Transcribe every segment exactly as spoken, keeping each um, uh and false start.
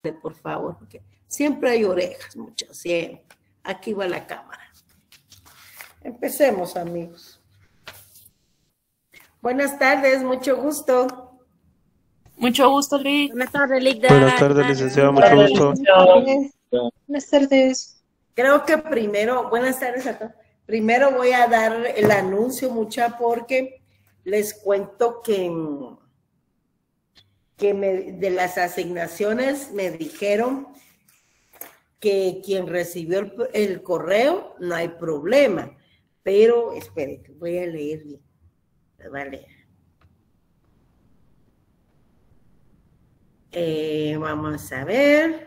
por favor, porque siempre hay orejas, muchas, siempre. Aquí va la cámara. Empecemos, amigos. Buenas tardes, mucho gusto. Mucho gusto, Lic. Buenas tardes, Lic. Buenas tardes, licenciada, mucho gusto. Buenas tardes. Creo que primero, buenas tardes a todos. Primero voy a dar el anuncio, mucha, porque les cuento que, que me, de las asignaciones me dijeron que quien recibió el, el correo no hay problema, pero esperen, voy a leer bien. Vale. Eh, vamos a ver.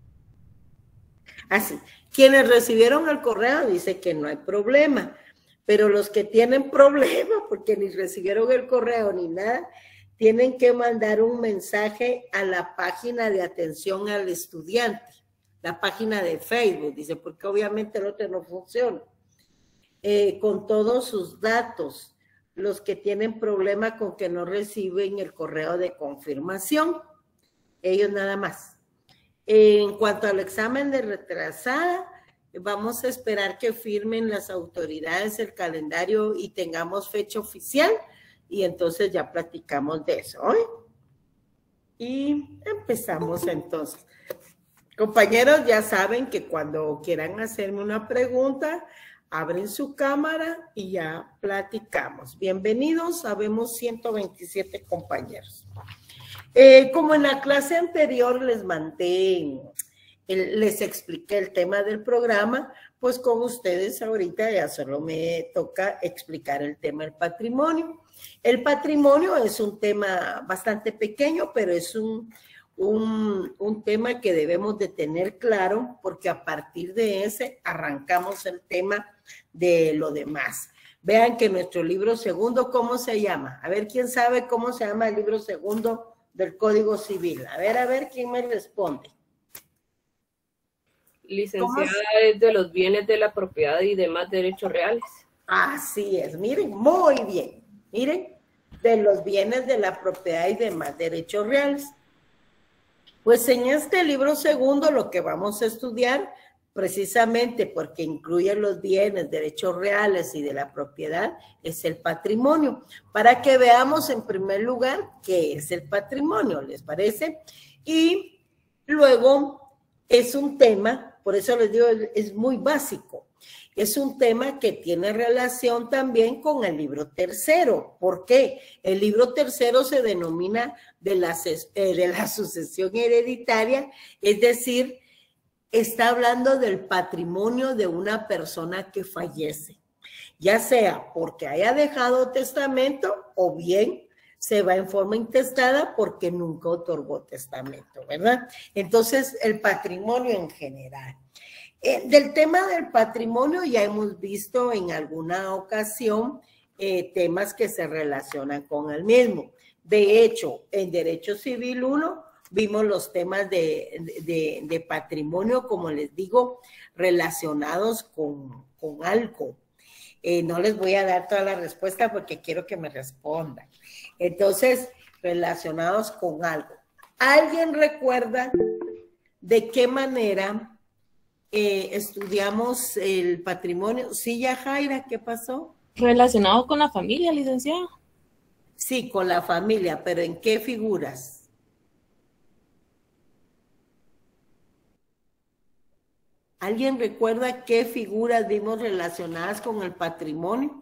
Así, quienes recibieron el correo dice que no hay problema, pero los que tienen problema, porque ni recibieron el correo ni nada, tienen que mandar un mensaje a la página de atención al estudiante, la página de Facebook, dice, porque obviamente el otro no funciona, eh, con todos sus datos, los que tienen problema con que no reciben el correo de confirmación, ellos nada más. En cuanto al examen de retrasada, vamos a esperar que firmen las autoridades el calendario y tengamos fecha oficial y entonces ya platicamos de eso, ¿eh? Y empezamos entonces. Compañeros, ya saben que cuando quieran hacerme una pregunta, abren su cámara y ya platicamos. Bienvenidos, habemos ciento veintisiete compañeros. Eh, como en la clase anterior les mandé, el, les expliqué el tema del programa, pues con ustedes ahorita ya solo me toca explicar el tema del patrimonio. El patrimonio es un tema bastante pequeño, pero es un, un, un tema que debemos de tener claro, porque a partir de ese arrancamos el tema de lo demás. Vean que nuestro libro segundo, ¿cómo se llama? A ver, ¿quién sabe cómo se llama el libro segundo del Código Civil? A ver, a ver, ¿quién me responde? Licenciada es de los bienes de la propiedad y demás derechos reales. Así es, miren, muy bien. Miren, de los bienes de la propiedad y demás derechos reales. Pues en este libro segundo lo que vamos a estudiar, precisamente porque incluye los bienes, derechos reales y de la propiedad, es el patrimonio. Para que veamos en primer lugar qué es el patrimonio, ¿les parece? Y luego es un tema, por eso les digo, es muy básico. Es un tema que tiene relación también con el libro tercero. ¿Por qué? El libro tercero se denomina de la, eh, de la sucesión hereditaria, es decir, está hablando del patrimonio de una persona que fallece, ya sea porque haya dejado testamento o bien se va en forma intestada porque nunca otorgó testamento, ¿verdad? Entonces, el patrimonio en general. Eh, del tema del patrimonio ya hemos visto en alguna ocasión eh, temas que se relacionan con el mismo. De hecho, en Derecho Civil uno vimos los temas de, de, de patrimonio, como les digo, relacionados con, con algo. Eh, no les voy a dar toda la respuesta porque quiero que me respondan. Entonces, relacionados con algo. ¿Alguien recuerda de qué manera eh, estudiamos el patrimonio? Sí, Yajaira, ¿qué pasó? Relacionado con la familia, licenciada. Sí, con la familia, pero ¿en qué figuras? ¿Alguien recuerda qué figuras vimos relacionadas con el patrimonio?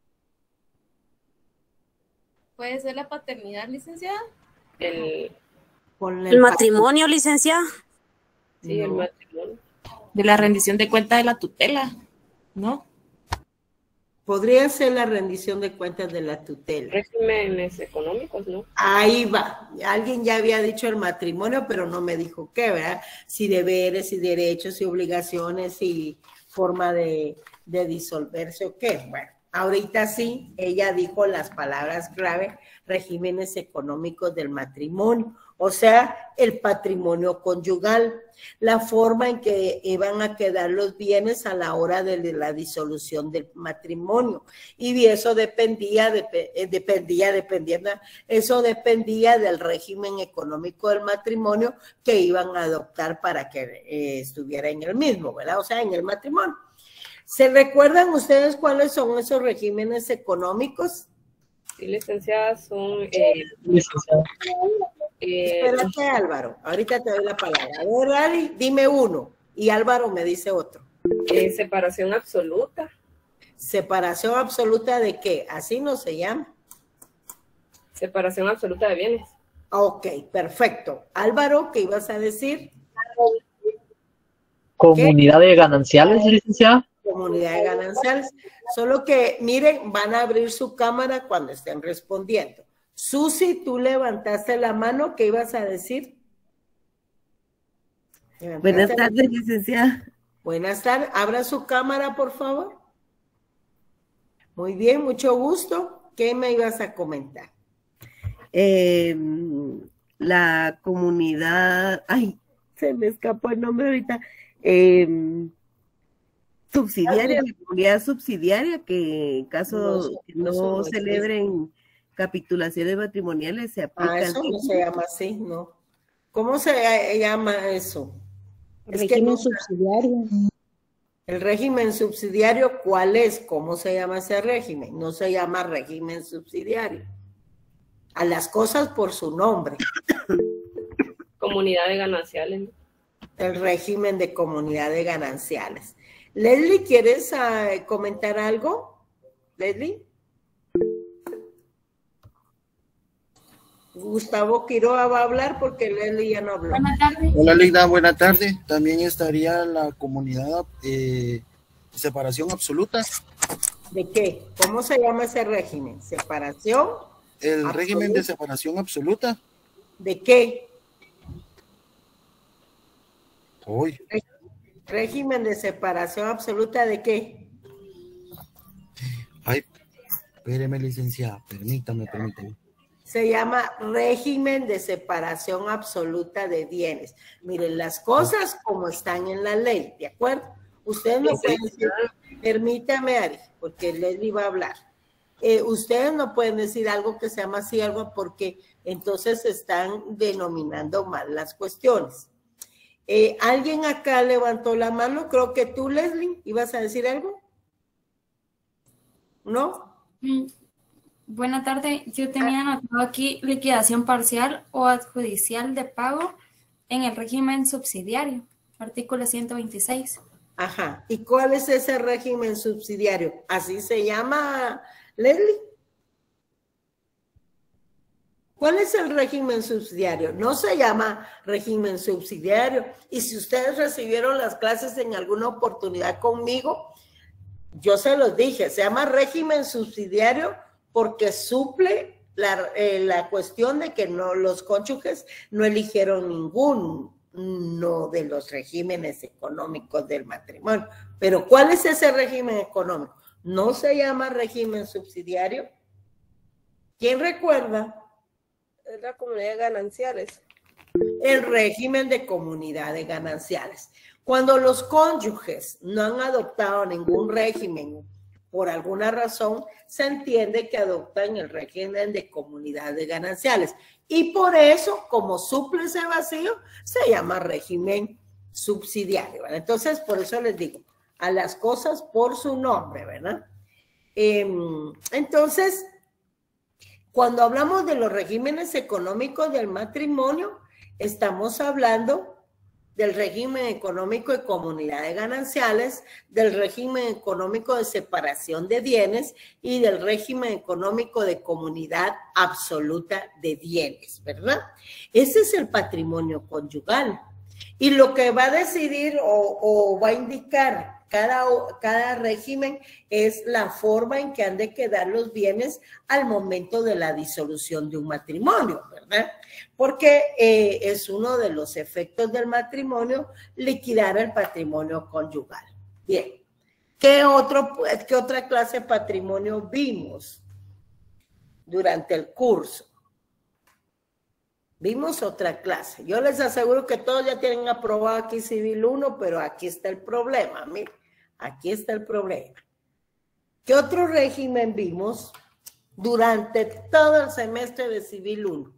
¿Puede ser la paternidad, licenciada? El, Con el, el matrimonio, licenciada. Sí, no. El matrimonio. De la rendición de cuentas de la tutela, ¿no? Podría ser la rendición de cuentas de la tutela. Regímenes económicos, ¿no? Ahí va. Alguien ya había dicho el matrimonio, pero no me dijo qué, ¿verdad? Si deberes, si derechos, si obligaciones, si forma de, de disolverse o qué. Bueno, ahorita sí, ella dijo las palabras clave, regímenes económicos del matrimonio. o sea, el patrimonio conyugal, la forma en que iban a quedar los bienes a la hora de la disolución del matrimonio. Y eso dependía, dependía, dependiendo, eso dependía del régimen económico del matrimonio que iban a adoptar para que eh, estuviera en el mismo, ¿verdad? O sea, en el matrimonio. ¿Se recuerdan ustedes cuáles son esos regímenes económicos? Sí, licenciada, son... Eh, eh, Espérate, Álvaro, ahorita te doy la palabra. A ver, Ari, dime uno, y Álvaro me dice otro. eh, separación absoluta. ¿Separación absoluta de qué? Así no se llama. Separación absoluta de bienes. Ok, perfecto. Álvaro, ¿qué ibas a decir? Comunidad de gananciales, licenciada. Comunidad de gananciales. Solo que, miren, van a abrir su cámara cuando estén respondiendo. Susi, tú levantaste la mano, ¿qué ibas a decir? Buenas tardes, licenciada. Buenas tardes. Abra su cámara, por favor. Muy bien, mucho gusto. ¿Qué me ibas a comentar? Eh, la comunidad, ay, se me escapó el nombre ahorita. Eh, subsidiaria, la comunidad subsidiaria, que en caso que no, no, no celebren capitulaciones matrimoniales se aplica. Ah, eso no se llama así, ¿no? ¿Cómo se llama eso? El régimen no, subsidiario. El régimen subsidiario, ¿cuál es? ¿Cómo se llama ese régimen? No se llama régimen subsidiario. A las cosas por su nombre. Comunidad de gananciales. El régimen de comunidad de gananciales. Leslie, ¿quieres uh, comentar algo? Leslie. Gustavo Quiroga va a hablar porque Leslie ya no habló. Buenas tardes. Hola, Ligda, buenas tardes. También estaría la comunidad eh, de separación absoluta. ¿De qué? ¿Cómo se llama ese régimen? ¿Separación? El absoluta. Régimen de separación absoluta. ¿De qué? Hoy. ¿Régimen de separación absoluta de qué? Ay, espéreme, licenciada, permítame, permítame. Se llama régimen de separación absoluta de bienes. Miren, las cosas como están en la ley, ¿de acuerdo? Ustedes no pueden decir, permítame, Ari, porque Leslie va a hablar. Eh, ustedes no pueden decir algo que se llama así, algo porque entonces están denominando mal las cuestiones. Eh, ¿Alguien acá levantó la mano? Creo que tú, Leslie, ¿ibas a decir algo? ¿No? Mm. Buenas tardes, yo tenía anotado aquí liquidación parcial o adjudicial de pago en el régimen subsidiario, artículo ciento veintiséis. Ajá, ¿y cuál es ese régimen subsidiario? ¿Así se llama, Leslie? ¿Cuál es el régimen subsidiario? No se llama régimen subsidiario. Y si ustedes recibieron las clases en alguna oportunidad conmigo, yo se los dije, se llama régimen subsidiario porque suple la, eh, la cuestión de que no, los cónyuges no eligieron ninguno de los regímenes económicos del matrimonio. Pero ¿cuál es ese régimen económico? ¿No se llama régimen subsidiario? ¿Quién recuerda? Es la comunidad de gananciales. El régimen de comunidad de gananciales. Cuando los cónyuges no han adoptado ningún régimen, por alguna razón, se entiende que adoptan el régimen de comunidad de gananciales. Y por eso, como suple ese vacío, se llama régimen subsidiario, ¿verdad? Entonces, por eso les digo, a las cosas por su nombre, ¿verdad? Eh, entonces, cuando hablamos de los regímenes económicos del matrimonio, estamos hablando del régimen económico de comunidad de gananciales, del régimen económico de separación de bienes y del régimen económico de comunidad absoluta de bienes, ¿verdad? Ese es el patrimonio conyugal. Y lo que va a decidir o, o va a indicar cada, cada régimen es la forma en que han de quedar los bienes al momento de la disolución de un matrimonio, ¿verdad? Porque eh, es uno de los efectos del matrimonio liquidar el patrimonio conyugal. Bien, ¿qué, otro, qué otra clase de patrimonio vimos durante el curso? Vimos otra clase. Yo les aseguro que todos ya tienen aprobado aquí Civil uno, pero aquí está el problema, miren, aquí está el problema. ¿Qué otro régimen vimos durante todo el semestre de Civil uno?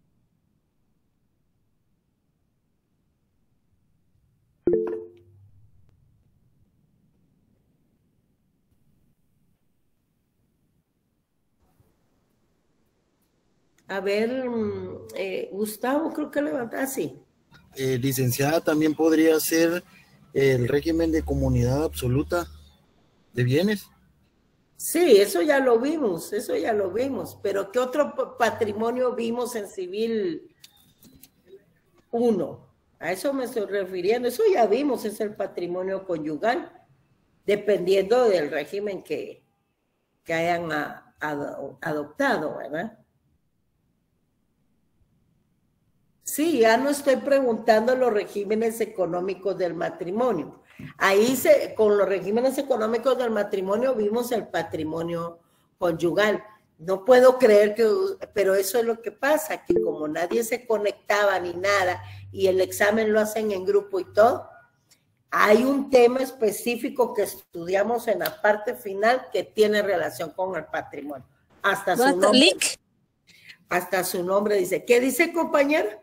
A ver, eh, Gustavo, creo que levanta así. Eh, licenciada, también podría ser el régimen de comunidad absoluta de bienes. Sí, eso ya lo vimos, eso ya lo vimos, pero ¿qué otro patrimonio vimos en Civil uno? A eso me estoy refiriendo, eso ya vimos, es el patrimonio conyugal, dependiendo del régimen que, que hayan a, a, adoptado, ¿verdad? Sí, ya no estoy preguntando los regímenes económicos del matrimonio. Ahí se, con los regímenes económicos del matrimonio vimos el patrimonio conyugal. No puedo creer que, pero eso es lo que pasa, que como nadie se conectaba ni nada y el examen lo hacen en grupo y todo, hay un tema específico que estudiamos en la parte final que tiene relación con el patrimonio. Hasta su nombre. Hasta su nombre dice. ¿Qué dice, compañera?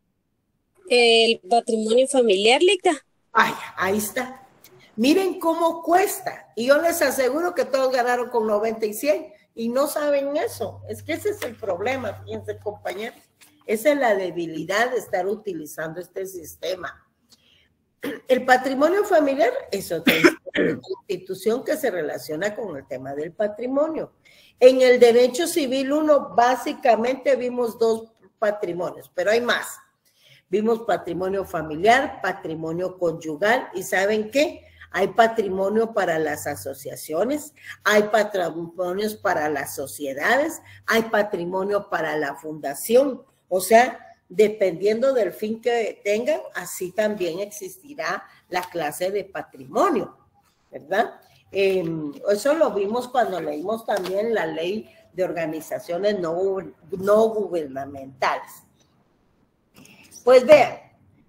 El patrimonio familiar, Licta. Ay, ahí está. Miren cómo cuesta. Y yo les aseguro que todos ganaron con noventa y cien y no saben eso. Es que ese es el problema, fíjense, compañeros. Esa es la debilidad de estar utilizando este sistema. El patrimonio familiar es otra institución que se relaciona con el tema del patrimonio. En el derecho civil uno básicamente vimos dos patrimonios, pero hay más. Vimos patrimonio familiar, patrimonio conyugal y ¿saben qué? Hay patrimonio para las asociaciones, hay patrimonios para las sociedades, hay patrimonio para la fundación. O sea, dependiendo del fin que tengan, así también existirá la clase de patrimonio, ¿verdad? Eh, eso lo vimos cuando leímos también la ley de organizaciones no, no gubernamentales. Pues vean,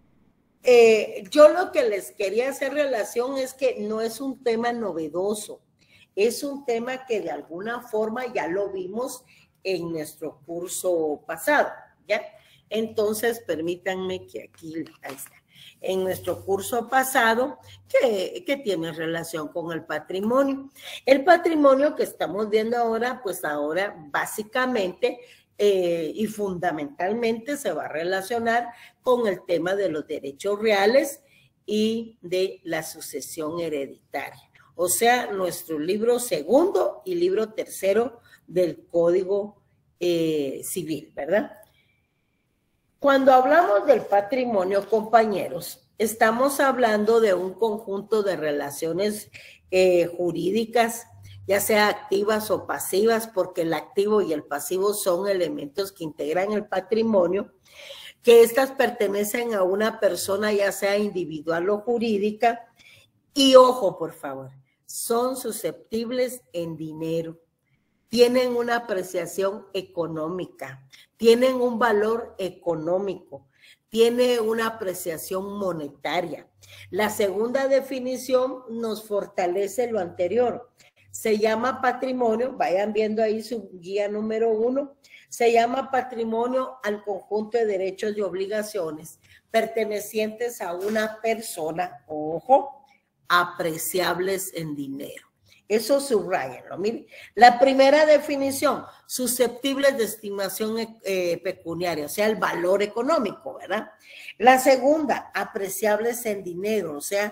eh, yo lo que les quería hacer relación es que no es un tema novedoso, es un tema que de alguna forma ya lo vimos en nuestro curso pasado, ¿ya? Entonces, permítanme que aquí, ahí está, en nuestro curso pasado, que, que tiene relación con el patrimonio. El patrimonio que estamos viendo ahora, pues ahora básicamente eh, y fundamentalmente se va a relacionar con el tema de los derechos reales y de la sucesión hereditaria. O sea, nuestro libro segundo y libro tercero del Código eh, Civil, ¿verdad? Cuando hablamos del patrimonio, compañeros, estamos hablando de un conjunto de relaciones eh, jurídicas, ya sea activas o pasivas, porque el activo y el pasivo son elementos que integran el patrimonio, que estas pertenecen a una persona, ya sea individual o jurídica, y ojo, por favor, son susceptibles en dinero, tienen una apreciación económica, tienen un valor económico, tiene una apreciación monetaria. La segunda definición nos fortalece lo anterior. Se llama patrimonio, vayan viendo ahí su guía número uno, se llama patrimonio al conjunto de derechos y obligaciones pertenecientes a una persona, ojo, apreciables en dinero. Eso subrayenlo, miren. La primera definición, susceptibles de estimación eh, pecuniaria, o sea, el valor económico, ¿verdad? La segunda, apreciables en dinero, o sea,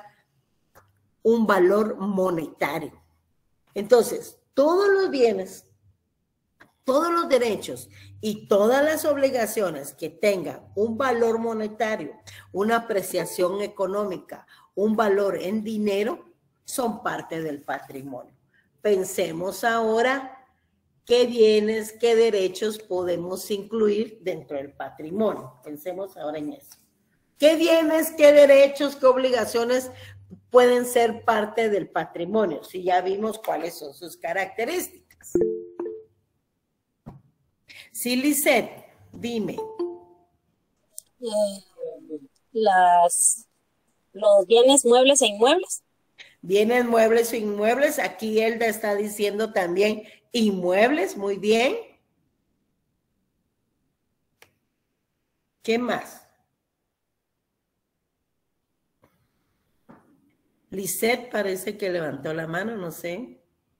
un valor monetario. Entonces, todos los bienes, todos los derechos y todas las obligaciones que tengan un valor monetario, una apreciación económica, un valor en dinero, son parte del patrimonio. Pensemos ahora qué bienes, qué derechos podemos incluir dentro del patrimonio. Pensemos ahora en eso. ¿Qué bienes, qué derechos, qué obligaciones pueden ser parte del patrimonio? Si ya vimos cuáles son sus características. Sí, Lisette, dime. Eh, las, los bienes muebles e inmuebles. Bienes muebles o inmuebles. Aquí Elda está diciendo también inmuebles. Muy bien. ¿Qué más? Lisette parece que levantó la mano, no sé.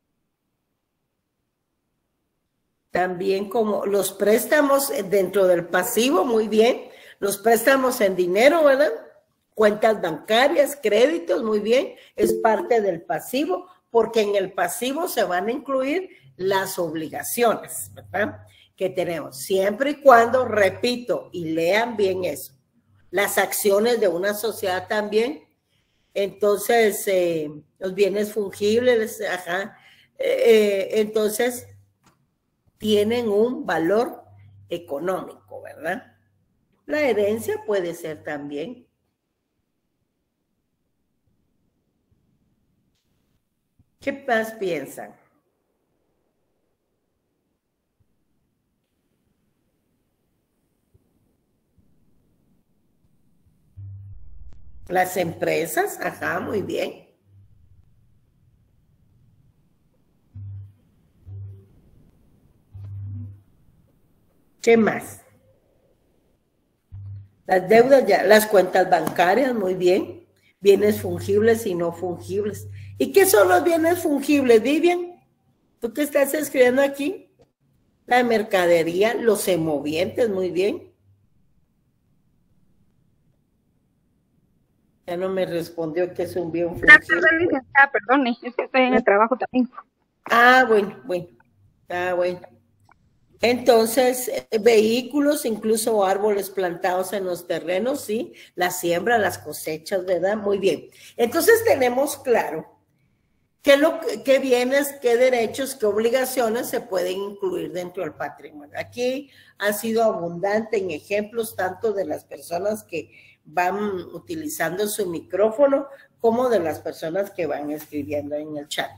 También como los préstamos dentro del pasivo, muy bien. Los préstamos en dinero, ¿verdad? Cuentas bancarias, créditos, muy bien. Es parte del pasivo, porque en el pasivo se van a incluir las obligaciones, ¿verdad? Que tenemos. Siempre y cuando, repito, y lean bien eso. Las acciones de una sociedad también. Entonces, eh, los bienes fungibles, ajá. Eh, entonces, tienen un valor económico, ¿verdad? La herencia puede ser también. ¿Qué más piensan? Las empresas, ajá, muy bien. ¿Qué más? Las deudas ya, las cuentas bancarias, muy bien. Bienes fungibles y no fungibles. ¿Y qué son los bienes fungibles, Vivian? ¿Tú qué estás escribiendo aquí? La mercadería, los semovientes, muy bien. Ya no me respondió que es un bien fungible. Perdón, licenciada, perdone, es que estoy en el trabajo también. Ah, bueno, bueno. Ah, bueno. Entonces, eh, vehículos, incluso árboles plantados en los terrenos, sí, la siembra, las cosechas, ¿verdad? Muy bien. Entonces tenemos claro qué, lo, qué bienes, qué derechos, qué obligaciones se pueden incluir dentro del patrimonio. Aquí ha sido abundante en ejemplos tanto de las personas que van utilizando su micrófono como de las personas que van escribiendo en el chat.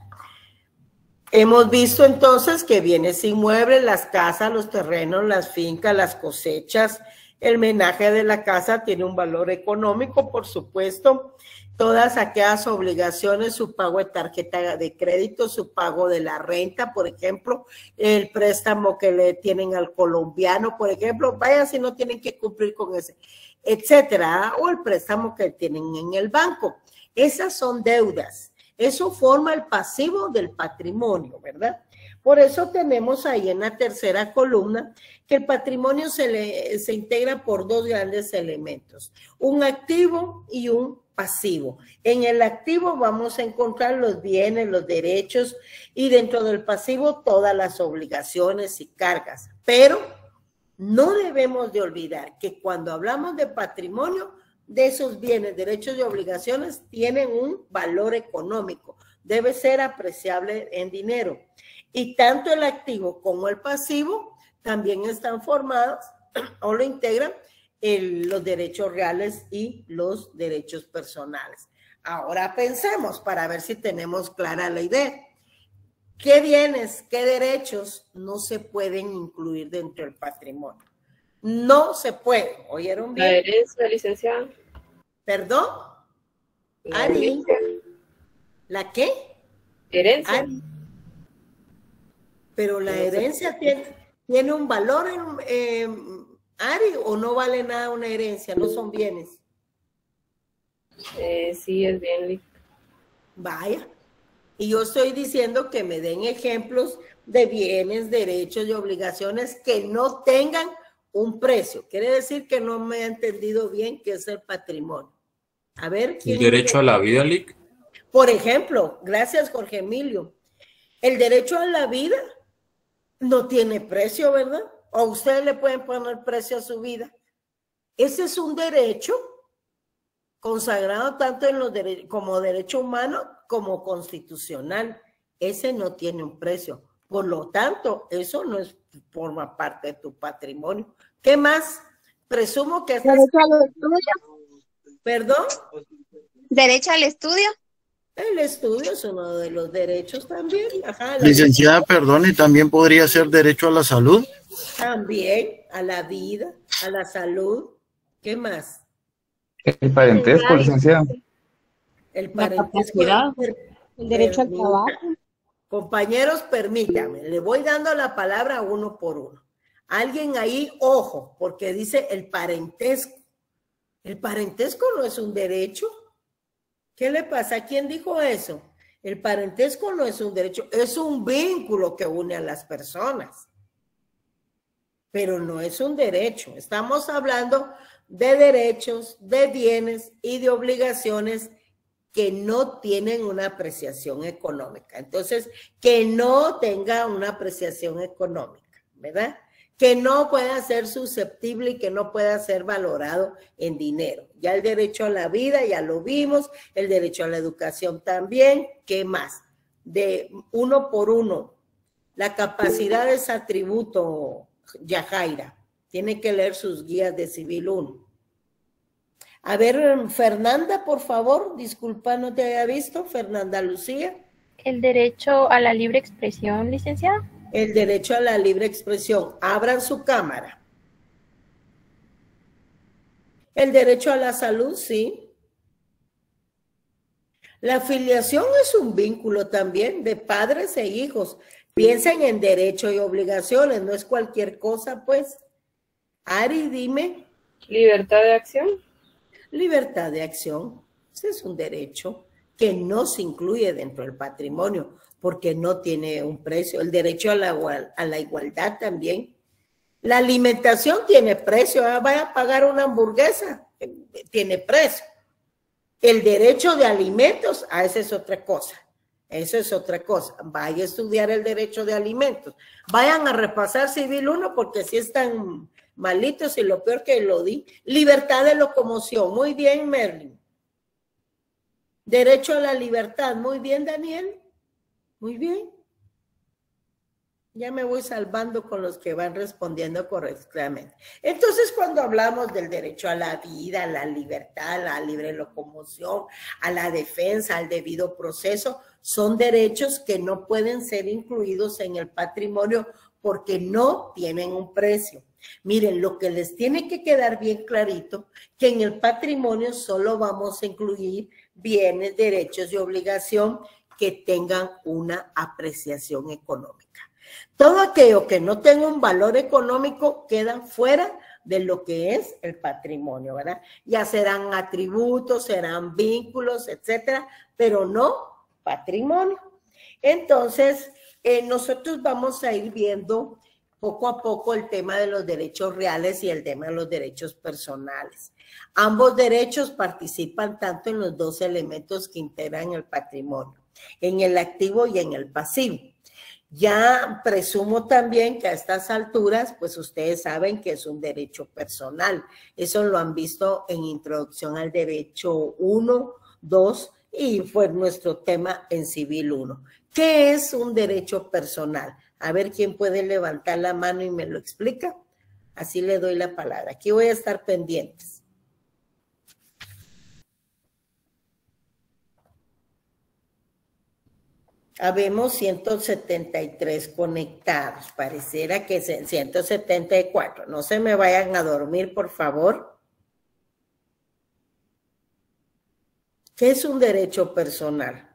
Hemos visto entonces que bienes inmuebles, las casas, los terrenos, las fincas, las cosechas, el menaje de la casa tiene un valor económico, por supuesto. Todas aquellas obligaciones, su pago de tarjeta de crédito, su pago de la renta, por ejemplo, el préstamo que le tienen al colombiano, por ejemplo, vaya si no tienen que cumplir con ese, etcétera, o el préstamo que tienen en el banco. Esas son deudas. Eso forma el pasivo del patrimonio, ¿verdad? Por eso tenemos ahí en la tercera columna que el patrimonio se, le, se integra por dos grandes elementos, un activo y un pasivo. En el activo vamos a encontrar los bienes, los derechos y dentro del pasivo todas las obligaciones y cargas. Pero no debemos de olvidar que cuando hablamos de patrimonio, de esos bienes, derechos y obligaciones tienen un valor económico, debe ser apreciable en dinero. Y tanto el activo como el pasivo también están formados o lo integran el, los derechos reales y los derechos personales. Ahora pensemos para ver si tenemos clara la idea. ¿Qué bienes, qué derechos no se pueden incluir dentro del patrimonio? No se puede. ¿Oyeron bien? La herencia, licenciada. ¿Perdón? La Ari. herencia. ¿La qué? Herencia. Ari. Pero la herencia tiene, tiene un valor en eh, Ari, o no vale nada una herencia, no son bienes. Eh, sí, es bien. Vaya. Y yo estoy diciendo que me den ejemplos de bienes, derechos y obligaciones que no tengan un precio. Quiere decir que no me ha entendido bien qué es el patrimonio. A ver. ¿El derecho a la vida, Lic? Por ejemplo, gracias Jorge Emilio, el derecho a la vida no tiene precio, ¿verdad? O ustedes le pueden poner precio a su vida. Ese es un derecho consagrado tanto en los derechos como derecho humano como constitucional. Ese no tiene un precio. Por lo tanto, eso no es, forma parte de tu patrimonio. ¿Qué más? Presumo que... ¿Derecho al estudio? ¿Perdón? ¿Derecho al estudio? El estudio es uno de los derechos también. Ajá, Licenciada, perdone, ¿también podría ser derecho a la salud? También, a la vida, a la salud. ¿Qué más? El parentesco, licenciado. El parentesco. El derecho al trabajo. Compañeros, permítame, le voy dando la palabra uno por uno. Alguien ahí, ojo, porque dice el parentesco. El parentesco no es un derecho. ¿Qué le pasa? ¿Quién dijo eso? El parentesco no es un derecho, es un vínculo que une a las personas. Pero no es un derecho. Estamos hablando de derechos, de bienes y de obligaciones que no tienen una apreciación económica. Entonces, que no tenga una apreciación económica, ¿verdad? Que no pueda ser susceptible y que no pueda ser valorado en dinero. Ya el derecho a la vida, ya lo vimos, el derecho a la educación también. ¿Qué más? De uno por uno. La capacidad es atributo, Yajaira. Tiene que leer sus guías de Civil uno. A ver, Fernanda, por favor, disculpa, no te había visto. Fernanda Lucía. El derecho a la libre expresión, licenciada. El derecho a la libre expresión. Abran su cámara. El derecho a la salud, sí. La filiación es un vínculo también de padres e hijos. Piensen en derecho y obligaciones, no es cualquier cosa, pues. Ari, dime. Libertad de acción. Libertad de acción. Ese es un derecho que no se incluye dentro del patrimonio porque no tiene un precio. El derecho a la, a la igualdad también. La alimentación tiene precio. ¿eh? Vaya a pagar una hamburguesa, tiene precio. El derecho de alimentos, ah, esa es otra cosa. Eso es otra cosa. Vaya a estudiar el derecho de alimentos. Vayan a repasar Civil uno porque si están malitos y lo peor que lo di. Libertad de locomoción. Muy bien, Merlin. Derecho a la libertad. Muy bien, Daniel. Muy bien. Ya me voy salvando con los que van respondiendo correctamente. Entonces, cuando hablamos del derecho a la vida, a la libertad, a la libre locomoción, a la defensa, al debido proceso, son derechos que no pueden ser incluidos en el patrimonio porque no tienen un precio. Miren, lo que les tiene que quedar bien clarito, que en el patrimonio solo vamos a incluir bienes, derechos y obligación que tengan una apreciación económica. Todo aquello que no tenga un valor económico queda fuera de lo que es el patrimonio, ¿verdad? Ya serán atributos, serán vínculos, etcétera, pero no patrimonio. Entonces, eh, nosotros vamos a ir viendo poco a poco el tema de los derechos reales y el tema de los derechos personales. Ambos derechos participan tanto en los dos elementos que integran el patrimonio, en el activo y en el pasivo. Ya presumo también que a estas alturas, pues ustedes saben que es un derecho personal. Eso lo han visto en Introducción al Derecho uno, dos y fue nuestro tema en Civil uno. ¿Qué es un derecho personal? A ver quién puede levantar la mano y me lo explica. Así le doy la palabra. Aquí voy a estar pendientes. Habemos ciento setenta y tres conectados. Pareciera que es ciento setenta y cuatro. No se me vayan a dormir, por favor. ¿Qué es un derecho personal?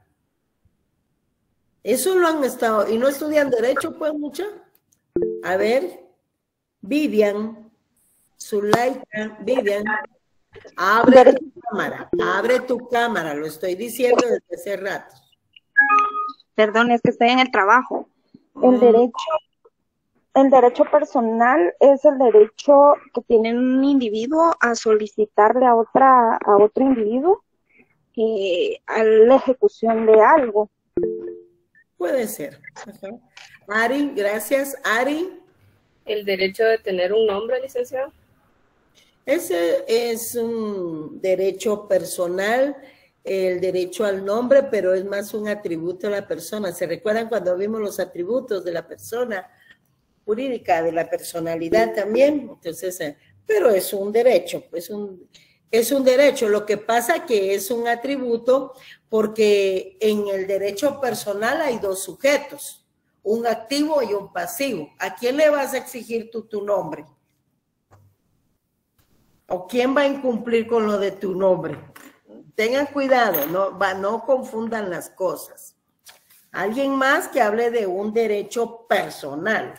Eso lo han estado, y no estudian derecho, pues, mucha. A ver, Vivian, Zulaika, Vivian, abre tu cámara, abre tu cámara, lo estoy diciendo desde hace rato. Perdón, es que estoy en el trabajo. El derecho, el derecho personal es el derecho que tiene un individuo a solicitarle a otra, a otro individuo eh, a la ejecución de algo. Puede ser. Ajá. Ari, gracias. Ari. El derecho de tener un nombre, licenciado. Ese es un derecho personal, el derecho al nombre, pero es más un atributo de la persona. ¿Se recuerdan cuando vimos los atributos de la persona jurídica, de la personalidad también? Entonces, eh, pero es un derecho, es un, es un derecho. Lo que pasa que es un atributo porque en el derecho personal hay dos sujetos, un activo y un pasivo. ¿A quién le vas a exigir tú tu nombre? ¿O quién va a incumplir con lo de tu nombre? Tengan cuidado, no, va, no confundan las cosas. Alguien más que hable de un derecho personal.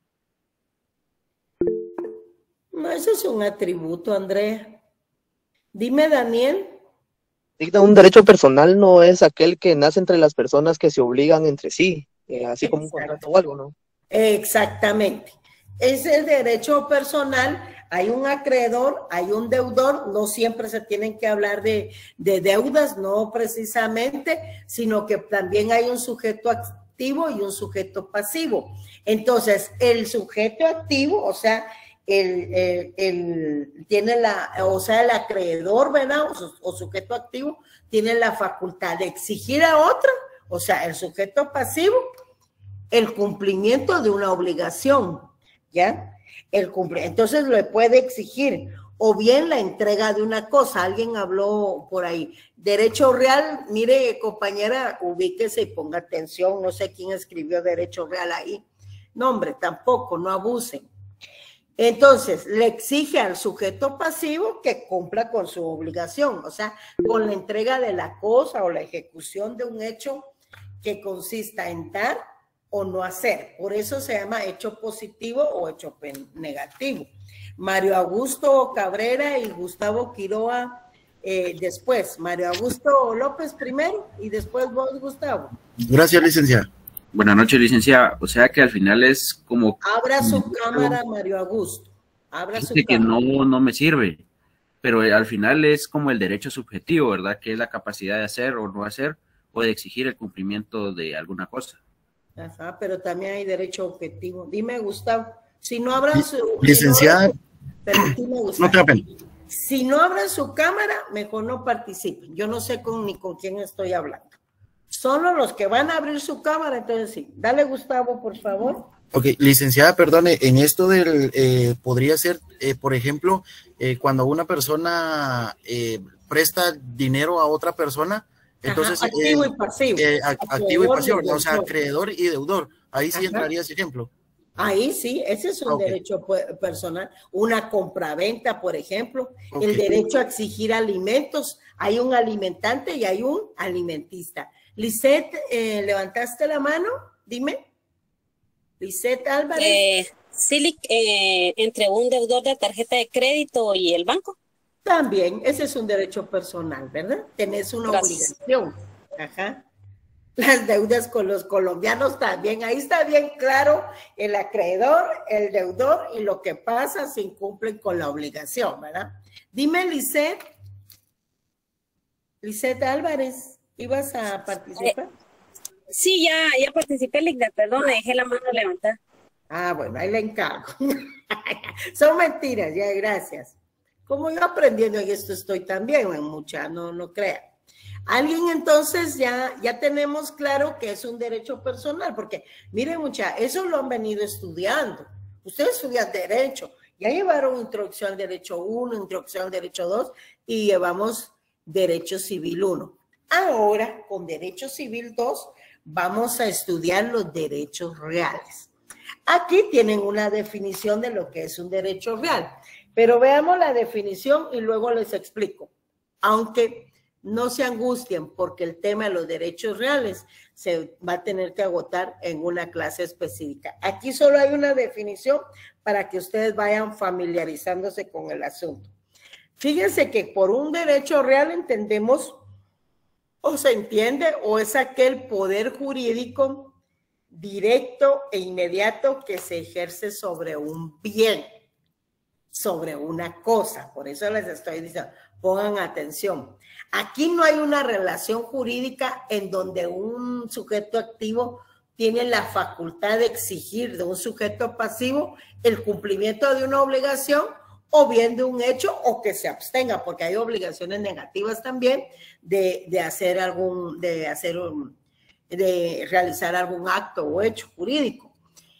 No, eso es un atributo, Andrea. Dime, Daniel. Un derecho personal no es aquel que nace entre las personas que se obligan entre sí, eh, así como un contrato o algo, ¿no? Exactamente. Es el derecho personal. Hay un acreedor, hay un deudor. No siempre se tienen que hablar de, de deudas, no precisamente, sino que también hay un sujeto activo y un sujeto pasivo. Entonces, el sujeto activo, o sea, El, el, el, tiene la, o sea, el acreedor, ¿verdad? O, su, o sujeto activo tiene la facultad de exigir a otro, o sea, el sujeto pasivo, el cumplimiento de una obligación, ¿ya? El cumple, entonces le puede exigir, o bien la entrega de una cosa. Alguien habló por ahí, derecho real. Mire, compañera, ubíquese y ponga atención, no sé quién escribió derecho real ahí. No, hombre, tampoco, no abusen. Entonces, le exige al sujeto pasivo que cumpla con su obligación, o sea, con la entrega de la cosa o la ejecución de un hecho que consista en dar o no hacer. Por eso se llama hecho positivo o hecho negativo. Mario Augusto Cabrera y Gustavo Quiroa eh, después. Mario Augusto López primero y después vos, Gustavo. Gracias, licenciada. Buenas noches, licenciada. O sea que al final es como... Abra su cámara, Mario Augusto. Abra su que cámara. no, no me sirve, pero al final es como el derecho subjetivo, ¿verdad? Que es la capacidad de hacer o no hacer o de exigir el cumplimiento de alguna cosa. Ajá, pero también hay derecho objetivo. Dime, Gustavo, si no abran su... Licenciada... Si no, permíteme, Gustavo. No te da pena. Si no abran su cámara, mejor no participen. Yo no sé con, ni con quién estoy hablando. Solo los que van a abrir su cámara, entonces sí. Dale, Gustavo, por favor. Ok, licenciada, perdone, en esto del, eh, podría ser, eh, por ejemplo, eh, cuando una persona eh, presta dinero a otra persona, entonces... Ajá, activo eh, y pasivo. Eh, activo y pasivo, y o sea, acreedor y deudor. Ahí sí Ajá. entraría ese ejemplo. Ahí sí, ese es un Okay. derecho personal. Una compraventa, por ejemplo, Okay. el derecho a exigir alimentos. Hay un alimentante y hay un alimentista. Lisette, eh, ¿levantaste la mano? Dime. Lisette Álvarez. Eh, sí, eh, entre un deudor de tarjeta de crédito y el banco. También, ese es un derecho personal, ¿verdad? Tenés una Gracias. obligación. Ajá. Las deudas con los colombianos también. Ahí está bien claro el acreedor, el deudor y lo que pasa si incumplen con la obligación, ¿verdad? Dime, Lisette. Lisette Álvarez, ¿ibas a participar? Eh, sí, ya, ya participé, Ligda, perdón, me dejé la mano levantada. Ah, bueno, ahí le encargo. Son mentiras, ya, gracias. Como yo aprendiendo en esto estoy también, mucha, no, no crean. Alguien entonces ya, ya tenemos claro que es un derecho personal, porque miren mucha, eso lo han venido estudiando. Ustedes estudian derecho, ya llevaron introducción al derecho uno, introducción al derecho dos y llevamos derecho civil uno. Ahora, con derecho civil dos, vamos a estudiar los derechos reales. Aquí tienen una definición de lo que es un derecho real, pero veamos la definición y luego les explico. Aunque no se angustien porque el tema de los derechos reales se va a tener que agotar en una clase específica. Aquí solo hay una definición para que ustedes vayan familiarizándose con el asunto. Fíjense que por un derecho real entendemos o se entiende o es aquel poder jurídico directo e inmediato que se ejerce sobre un bien, sobre una cosa. Por eso les estoy diciendo, pongan atención. Aquí no hay una relación jurídica en donde un sujeto activo tiene la facultad de exigir de un sujeto pasivo el cumplimiento de una obligación o bien de un hecho o que se abstenga, porque hay obligaciones negativas también de, de hacer algún, de hacer un, de realizar algún acto o hecho jurídico.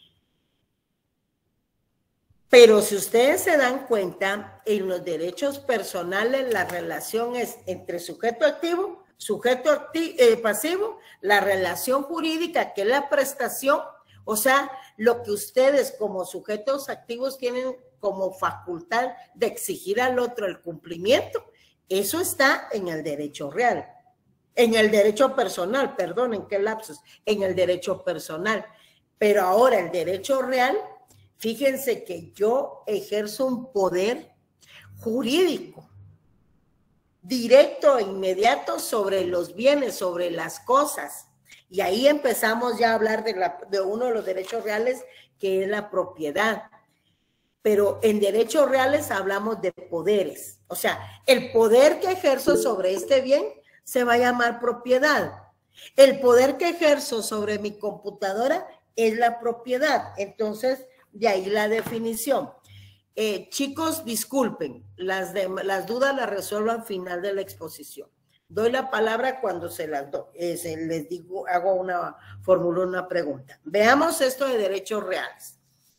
Pero si ustedes se dan cuenta, en los derechos personales la relación es entre sujeto activo, sujeto acti- eh, pasivo, la relación jurídica que es la prestación, o sea, lo que ustedes como sujetos activos tienen como facultad de exigir al otro el cumplimiento, eso está en el derecho real, en el derecho personal, perdonen, qué lapsus, en el derecho personal. Pero ahora el derecho real, fíjense que yo ejerzo un poder jurídico, directo e inmediato sobre los bienes, sobre las cosas. Y ahí empezamos ya a hablar de, la, de uno de los derechos reales, que es la propiedad. Pero en derechos reales hablamos de poderes. O sea, el poder que ejerzo sobre este bien se va a llamar propiedad. El poder que ejerzo sobre mi computadora es la propiedad. Entonces, de ahí la definición. Eh, chicos, disculpen, las, de, las dudas las resuelvo al final de la exposición. Doy la palabra cuando se las doy. Eh, se les digo, hago una, formulo una pregunta. Veamos esto de derechos reales.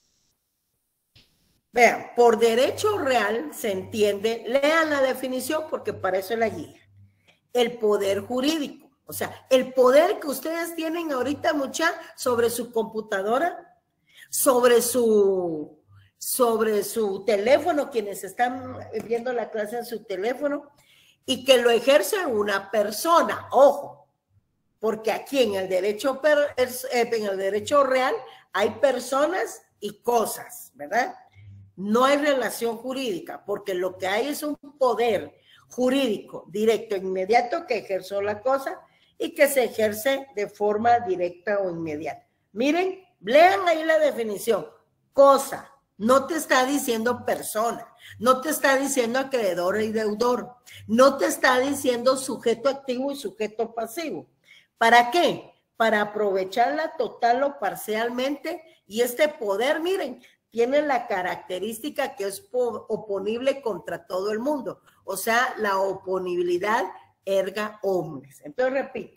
Vean, por derecho real se entiende, lean la definición porque para eso es la guía. El poder jurídico, o sea, el poder que ustedes tienen ahorita, mucha, sobre su computadora, sobre su, sobre su teléfono, quienes están viendo la clase en su teléfono, y que lo ejerce una persona, ojo, porque aquí en el derecho, per, en el derecho real hay personas y cosas, ¿verdad? No hay relación jurídica, porque lo que hay es un poder jurídico directo, inmediato, que ejerció la cosa y que se ejerce de forma directa o inmediata. Miren, lean ahí la definición. Cosa, no te está diciendo persona, no te está diciendo acreedor y deudor, no te está diciendo sujeto activo y sujeto pasivo. ¿Para qué? Para aprovecharla total o parcialmente, y este poder, miren, tiene la característica que es oponible contra todo el mundo, o sea, la oponibilidad erga omnes. Entonces, repito,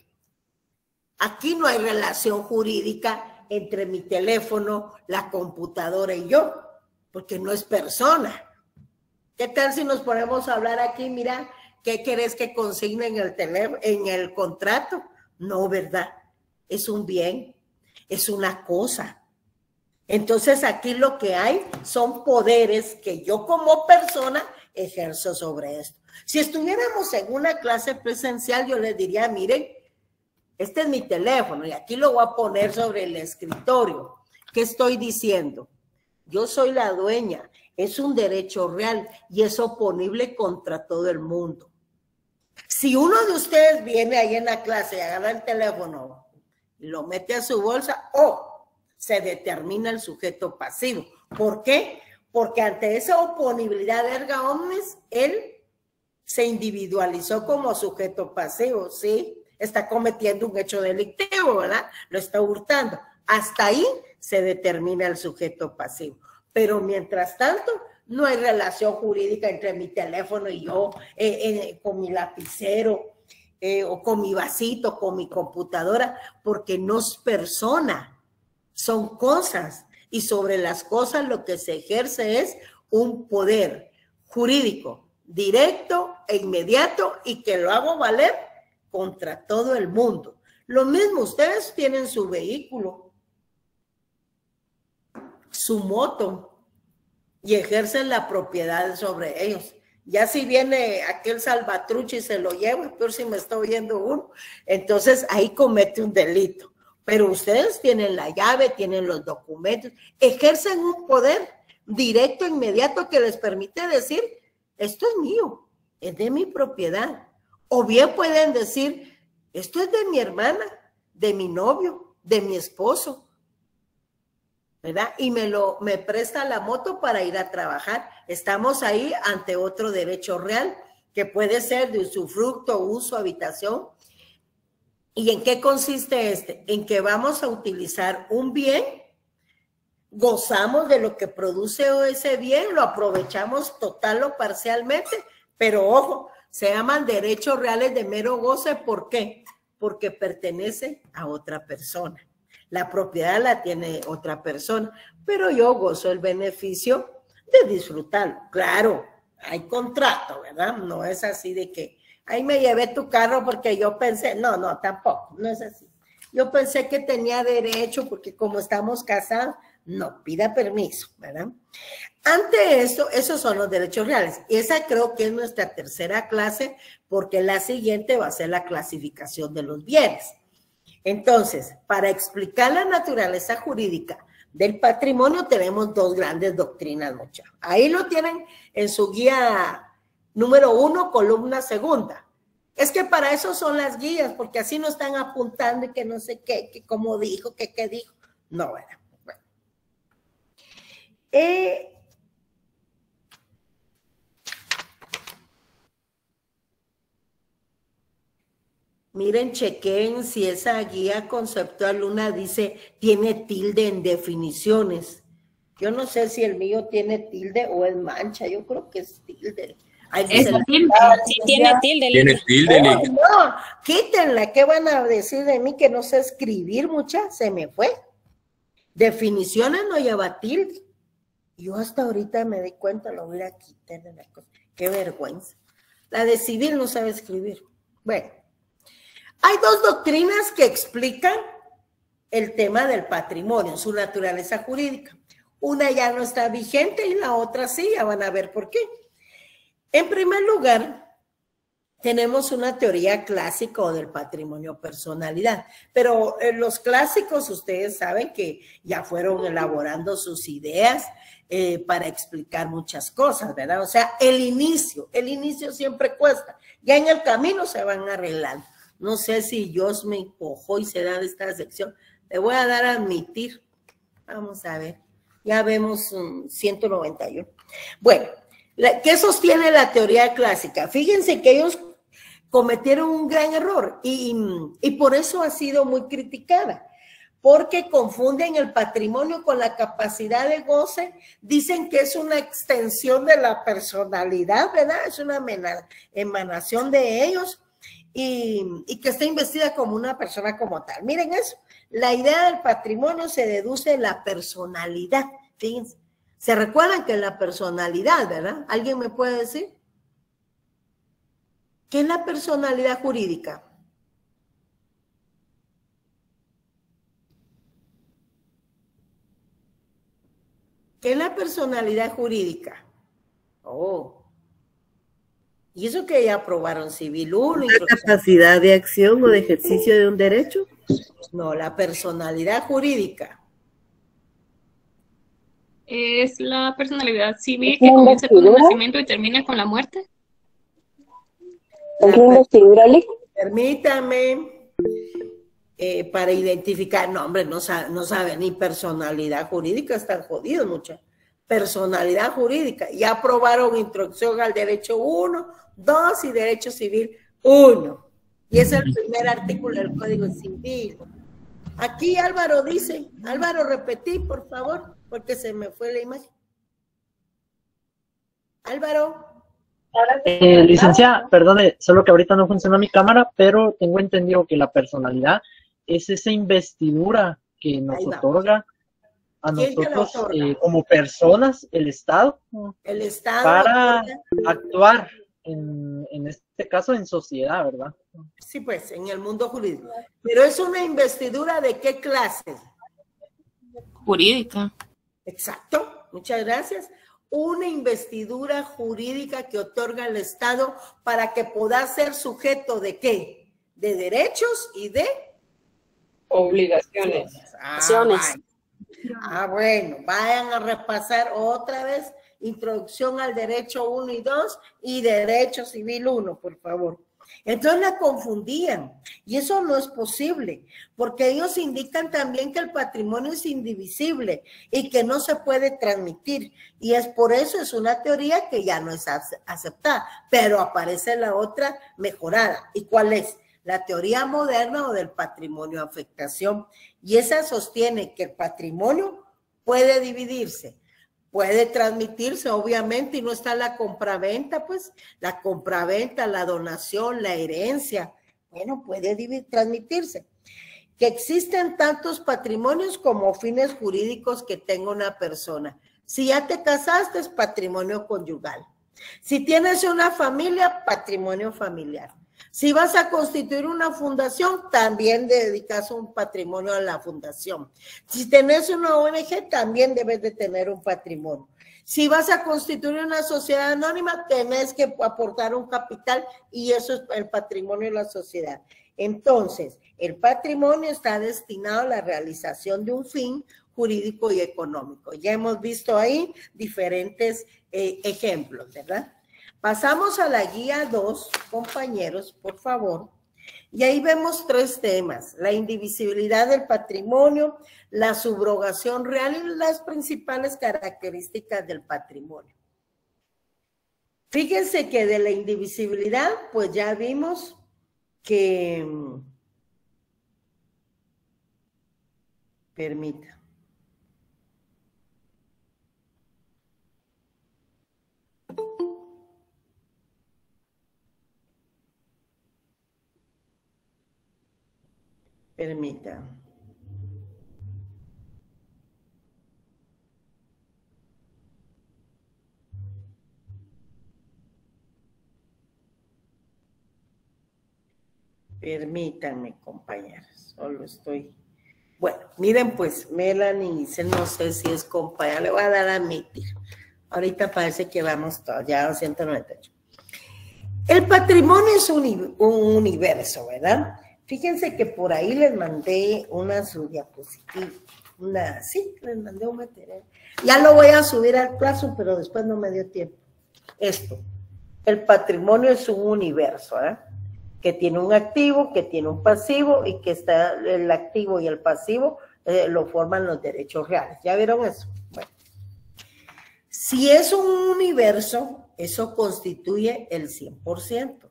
aquí no hay relación jurídica entre mi teléfono, la computadora y yo, porque no es persona. ¿Qué tal si nos ponemos a hablar aquí? Mira, ¿qué querés que consigne en el teléfono, en el contrato? No, ¿verdad? Es un bien, es una cosa. Entonces aquí lo que hay son poderes que yo como persona ejerzo sobre esto. Si estuviéramos en una clase presencial, yo les diría, miren, este es mi teléfono y aquí lo voy a poner sobre el escritorio. ¿Qué estoy diciendo? Yo soy la dueña, es un derecho real y es oponible contra todo el mundo. Si uno de ustedes viene ahí en la clase y agarra el teléfono y lo mete a su bolsa, ¡oh! Se determina el sujeto pasivo. ¿Por qué? Porque ante esa oponibilidad erga omnes, él se individualizó como sujeto pasivo, ¿sí? Está cometiendo un hecho delictivo, ¿verdad? Lo está hurtando. Hasta ahí se determina el sujeto pasivo. Pero mientras tanto, no hay relación jurídica entre mi teléfono y yo, eh, eh, con mi lapicero, eh, o con mi vasito, con mi computadora, porque no es persona. Son cosas, y sobre las cosas lo que se ejerce es un poder jurídico directo e inmediato y que lo hago valer contra todo el mundo. Lo mismo, ustedes tienen su vehículo, su moto, y ejercen la propiedad sobre ellos. Ya si viene aquel salvatrucho y se lo lleva, peor si me está oyendo uno, entonces ahí comete un delito. Pero ustedes tienen la llave, tienen los documentos, ejercen un poder directo, inmediato, que les permite decir, esto es mío, es de mi propiedad. O bien pueden decir, esto es de mi hermana, de mi novio, de mi esposo, ¿verdad? Y me lo me presta la moto para ir a trabajar. Estamos ahí ante otro derecho real, que puede ser de usufructo, uso, habitación. ¿Y en qué consiste este? En que vamos a utilizar un bien, gozamos de lo que produce ese bien, lo aprovechamos total o parcialmente, pero ojo, se llaman derechos reales de mero goce. ¿Por qué? Porque pertenece a otra persona. La propiedad la tiene otra persona, pero yo gozo el beneficio de disfrutarlo. Claro, hay contrato, ¿verdad? No es así de que ahí me llevé tu carro porque yo pensé, no, no, tampoco, no es así. Yo pensé que tenía derecho porque como estamos casados, no, pida permiso, ¿verdad? Ante eso, esos son los derechos reales. Esa creo que es nuestra tercera clase, porque la siguiente va a ser la clasificación de los bienes. Entonces, para explicar la naturaleza jurídica del patrimonio, tenemos dos grandes doctrinas, muchachos. Ahí lo tienen en su guía número uno, columna segunda. Es que para eso son las guías, porque así no están apuntando y que no sé qué, que cómo dijo, que qué dijo. No, bueno. bueno. Eh, Miren, chequen si esa guía conceptual una dice, tiene tilde en definiciones. Yo no sé si el mío tiene tilde o es mancha, yo creo que es tilde. Ahí dice la... tilde. Sí, tiene tilde. Tiene tilde. Oh, no, quítenla, ¿qué van a decir de mí que no sé escribir, mucha? Se me fue. Definiciones no lleva tilde. Yo hasta ahorita me di cuenta, lo voy a quitar de la cosa. Qué vergüenza. La de civil no sabe escribir. Bueno. Hay dos doctrinas que explican el tema del patrimonio, su naturaleza jurídica. Una ya no está vigente y la otra sí, ya van a ver por qué. En primer lugar, tenemos una teoría clásica del patrimonio personalidad, pero los clásicos ustedes saben que ya fueron elaborando sus ideas eh, para explicar muchas cosas, ¿verdad? O sea, el inicio, el inicio siempre cuesta, ya en el camino se van arreglando. No sé si Dios me empujó y se da de esta sección. Le voy a dar a admitir. Vamos a ver. Ya vemos um, ciento noventa y uno. Bueno, la, ¿qué sostiene la teoría clásica? Fíjense que ellos cometieron un gran error y, y por eso ha sido muy criticada. Porque confunden el patrimonio con la capacidad de goce. Dicen que es una extensión de la personalidad, ¿verdad? Es una emanación de ellos. Y, y que está investida como una persona como tal. Miren eso, la idea del patrimonio se deduce de la personalidad. Fíjense, se recuerdan que la personalidad, ¿verdad? ¿Alguien me puede decir? ¿Qué es la personalidad jurídica? ¿Qué es la personalidad jurídica? Oh. ¿Y eso que ya aprobaron Civil uno? ¿La capacidad de acción o de ejercicio de un derecho? No, la personalidad jurídica. ¿Es la personalidad civil que comienza con el nacimiento y termina con la muerte? ¿Es la investidura? Permítame, eh, para identificar, no hombre, no sabe, no sabe ni personalidad jurídica, están jodidos muchachos. Personalidad jurídica, ya aprobaron introducción al derecho uno, dos y derecho civil uno. Y es el primer artículo del Código Civil. Aquí Álvaro dice, Álvaro, repetí, por favor, porque se me fue la imagen. Álvaro. Eh, licenciada, perdone, solo que ahorita no funciona mi cámara, pero tengo entendido que la personalidad es esa investidura que nos otorga a nosotros eh, como personas, el Estado, el Estado para actuar, en, en este caso, en sociedad, ¿verdad? Sí, pues, en el mundo jurídico. Pero es una investidura ¿de qué clase? Jurídica. Exacto, muchas gracias. Una investidura jurídica que otorga el Estado para que pueda ser sujeto ¿de qué? De derechos y de obligaciones. Ah, vaya. Ah, bueno, vayan a repasar otra vez introducción al derecho uno y dos y derecho civil uno, por favor. Entonces la confundían y eso no es posible porque ellos indican también que el patrimonio es indivisible y que no se puede transmitir y es por eso es una teoría que ya no es aceptada, pero aparece la otra mejorada. ¿Y cuál es? La teoría moderna o del patrimonio afectación, y esa sostiene que el patrimonio puede dividirse, puede transmitirse, obviamente, y no está la compraventa, pues, la compraventa, la donación, la herencia, bueno, puede transmitirse. Que existen tantos patrimonios como fines jurídicos que tenga una persona. Si ya te casaste, es patrimonio conyugal. Si tienes una familia, patrimonio familiar. Si vas a constituir una fundación, también dedicas un patrimonio a la fundación. Si tenés una O N G, también debes de tener un patrimonio. Si vas a constituir una sociedad anónima, tenés que aportar un capital y eso es el patrimonio de la sociedad. Entonces, el patrimonio está destinado a la realización de un fin jurídico y económico. Ya hemos visto ahí diferentes eh, ejemplos, ¿verdad? Pasamos a la guía dos, compañeros, por favor. Y ahí vemos tres temas: la indivisibilidad del patrimonio, la subrogación real y las principales características del patrimonio. Fíjense que de la indivisibilidad, pues ya vimos que... Permita. Permita. Permítanme, compañeras, solo estoy... Bueno, miren pues, Melanie dice, no sé si es compañera, le voy a dar a admitir. Ahorita parece que vamos todos, ya a ciento noventa y ocho. El patrimonio es un, un universo, ¿verdad? Fíjense que por ahí les mandé una su diapositiva, una, sí, les mandé un material. Ya lo voy a subir al plazo, pero después no me dio tiempo. Esto, el patrimonio es un universo, ¿eh? Que tiene un activo, que tiene un pasivo y que está el activo y el pasivo eh, lo forman los derechos reales. ¿Ya vieron eso? Bueno. Si es un universo, eso constituye el cien por ciento.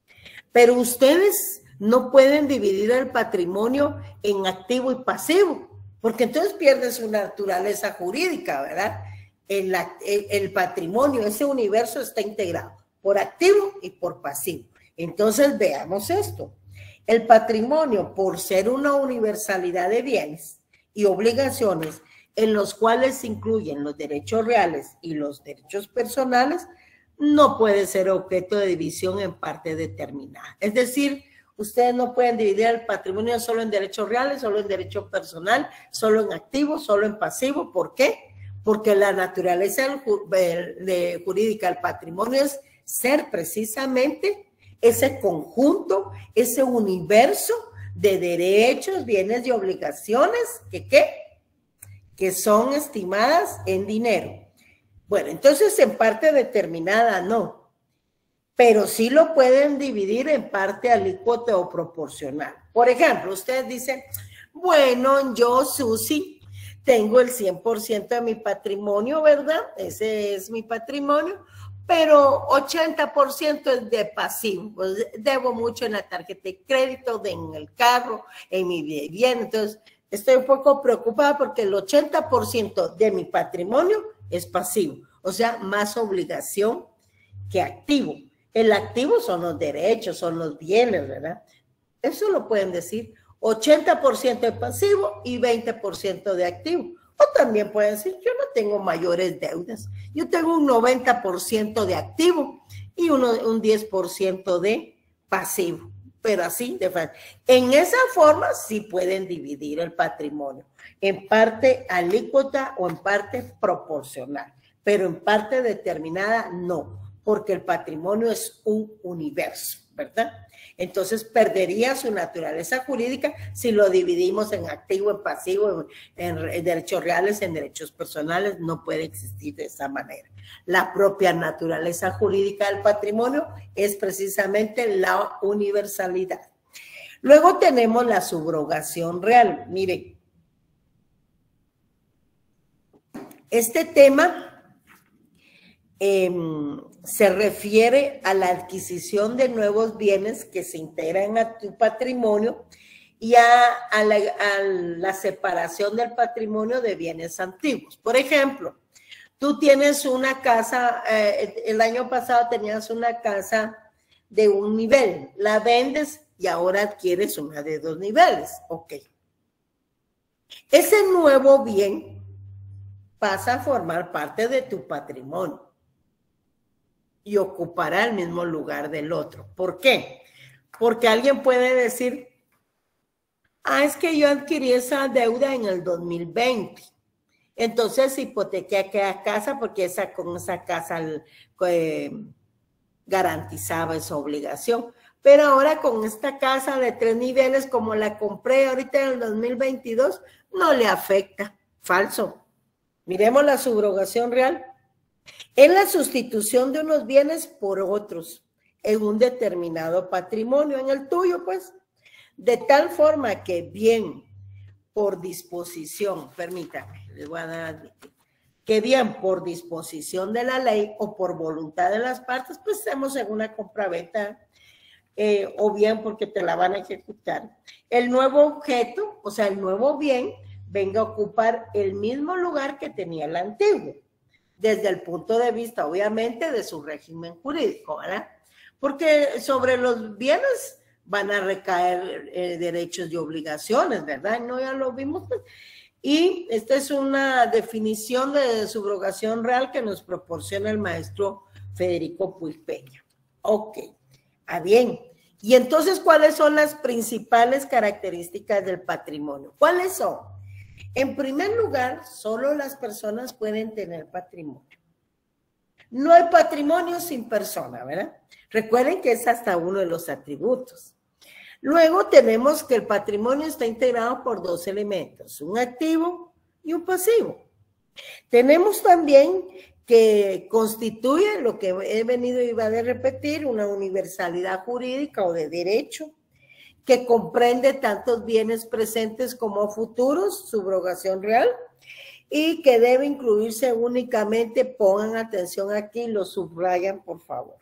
Pero ustedes no pueden dividir el patrimonio en activo y pasivo, porque entonces pierde su naturaleza jurídica, ¿verdad? El, el, el patrimonio, ese universo está integrado por activo y por pasivo. Entonces veamos esto. El patrimonio, por ser una universalidad de bienes y obligaciones en los cuales se incluyen los derechos reales y los derechos personales, no puede ser objeto de división en parte determinada. Es decir, ustedes no pueden dividir el patrimonio solo en derechos reales, solo en derecho personal, solo en activo, solo en pasivo. ¿Por qué? Porque la naturaleza jurídica del patrimonio es ser precisamente ese conjunto, ese universo de derechos, bienes y obligaciones que, ¿qué? que son estimadas en dinero. Bueno, entonces en parte determinada no, pero sí lo pueden dividir en parte alícuota o proporcional. Por ejemplo, ustedes dicen, bueno, yo, Susi, tengo el cien por ciento de mi patrimonio, ¿verdad? Ese es mi patrimonio. Pero ochenta por ciento es de pasivo, pues debo mucho en la tarjeta de crédito, de, en el carro, en mi bien. Entonces, estoy un poco preocupada porque el ochenta por ciento de mi patrimonio es pasivo, o sea, más obligación que activo. El activo son los derechos, son los bienes, ¿verdad? Eso lo pueden decir, ochenta por ciento de pasivo y veinte por ciento de activo. O también pueden decir, yo no tengo mayores deudas, yo tengo un noventa por ciento de activo y uno, un diez por ciento de pasivo, pero así de fácil. En esa forma sí pueden dividir el patrimonio, en parte alícuota o en parte proporcional, pero en parte determinada no, porque el patrimonio es un universo, ¿verdad? Entonces perdería su naturaleza jurídica si lo dividimos en activo, en pasivo, en, en derechos reales, en derechos personales. No puede existir de esa manera. La propia naturaleza jurídica del patrimonio es precisamente la universalidad. Luego tenemos la subrogación real. Miren, este tema Eh, se refiere a la adquisición de nuevos bienes que se integran a tu patrimonio y a, a, la, a la separación del patrimonio de bienes antiguos. Por ejemplo, tú tienes una casa, eh, el año pasado tenías una casa de un nivel, la vendes y ahora adquieres una de dos niveles. Ok. Ese nuevo bien pasa a formar parte de tu patrimonio y ocupará el mismo lugar del otro. ¿Por qué? Porque alguien puede decir, ah, es que yo adquirí esa deuda en el dos mil veinte Entonces hipotequé aquella casa porque esa, con esa casa eh, garantizaba esa obligación. Pero ahora con esta casa de tres niveles, como la compré ahorita en el dos mil veintidós, no le afecta. Falso. Miremos la subrogación real. Es la sustitución de unos bienes por otros en un determinado patrimonio, en el tuyo, pues. De tal forma que bien por disposición, permítame, les voy a dar a admitir, que bien por disposición de la ley o por voluntad de las partes, pues estemos en una compraventa, eh, o bien porque te la van a ejecutar. El nuevo objeto, o sea, el nuevo bien, venga a ocupar el mismo lugar que tenía el antiguo, desde el punto de vista, obviamente, de su régimen jurídico, ¿verdad? Porque sobre los bienes van a recaer eh, derechos y obligaciones, ¿verdad? No, ya lo vimos. Pues. Y esta es una definición de subrogación real que nos proporciona el maestro Federico Puig Peña. Ok, ah, bien. Y entonces, ¿cuáles son las principales características del patrimonio? ¿Cuáles son? En primer lugar, solo las personas pueden tener patrimonio. No hay patrimonio sin persona, ¿verdad? Recuerden que es hasta uno de los atributos. Luego tenemos que el patrimonio está integrado por dos elementos, un activo y un pasivo. Tenemos también que constituye lo que he venido y iba a repetir, una universalidad jurídica o de derecho, que comprende tantos bienes presentes como futuros, subrogación real, y que debe incluirse únicamente, pongan atención aquí, lo subrayan por favor.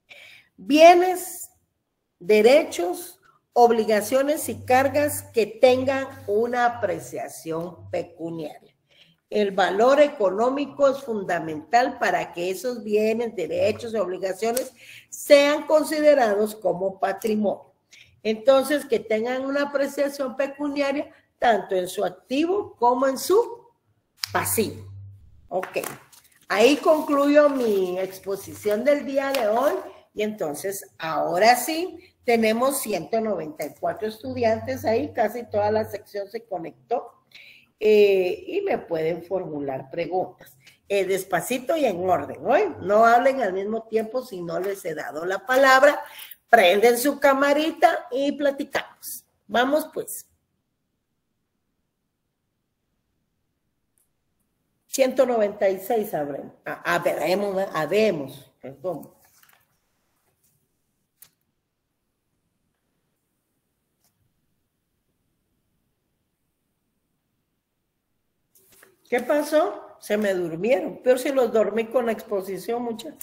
Bienes, derechos, obligaciones y cargas que tengan una apreciación pecuniaria. El valor económico es fundamental para que esos bienes, derechos y obligaciones sean considerados como patrimonio. Entonces, que tengan una apreciación pecuniaria tanto en su activo como en su pasivo. Ok, ahí concluyo mi exposición del día de hoy y entonces ahora sí tenemos ciento noventa y cuatro estudiantes ahí, casi toda la sección se conectó eh, y me pueden formular preguntas. Eh, despacito y en orden, ¿oye? No hablen al mismo tiempo si no les he dado la palabra. Prenden su camarita y platicamos. Vamos pues. ciento noventa y seis habremos. A, a veremos, habemos, perdón. ¿Qué pasó? Se me durmieron. Pero si los dormí con la exposición, muchachos.